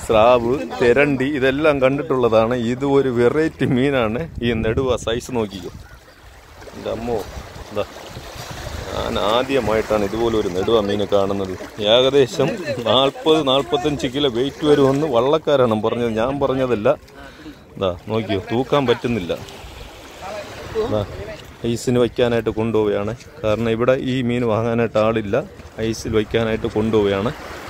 സ്രാവ്, തെരണ്ടി ഇതെല്ലാം കണ്ടിട്ടുള്ളതാണ്. ഇത് ഒരു വെറൈറ്റി മീനാണ്. ഈ നെടുവ സൈസ് നോക്കിക്കോ. എൻ്റെ അമ്മോ, എന്താ, ഞാൻ ആദ്യമായിട്ടാണ് ഇതുപോലെ ഒരു നെടുവ മീൻ കാണുന്നത്. ഏകദേശം 40-45 കിലോ വെയിറ്റ് വരുമെന്ന് വള്ളക്കാരാണ് പറഞ്ഞത്, ഞാൻ പറഞ്ഞതല്ല. ഇതാ നോക്കിയോ, തൂക്കാൻ പറ്റുന്നില്ല. ഐസിന് വയ്ക്കാനായിട്ട് കൊണ്ടുപോവുകയാണ്. കാരണം ഇവിടെ ഈ മീൻ വാങ്ങാനായിട്ട് ആളില്ല, ഐസിൽ വയ്ക്കാനായിട്ട് കൊണ്ടുപോവുകയാണ്.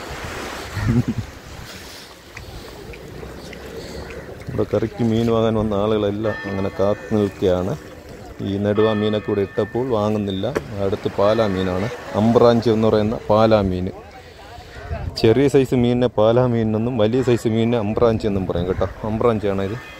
ഇവിടെ കറിക്ക് മീൻ വാങ്ങാൻ വന്ന ആളുകളെല്ലാം അങ്ങനെ കാത്തു നിൽക്കുകയാണ്. ഈ നെടുവ മീനൊക്കെ ഇവിടെ ഇട്ടപ്പോൾ വാങ്ങുന്നില്ല. അടുത്ത് പാലാ മീനാണ്, അമ്പ്രാഞ്ചി എന്ന് പറയുന്ന പാലാ മീൻ. ചെറിയ സൈസ് മീനിനെ പാലാ മീനെന്നും വലിയ സൈസ് മീനിനെ അമ്പ്രാഞ്ചി എന്നും പറയും കേട്ടോ. അമ്പ്രാഞ്ചിയാണ് ഇത്.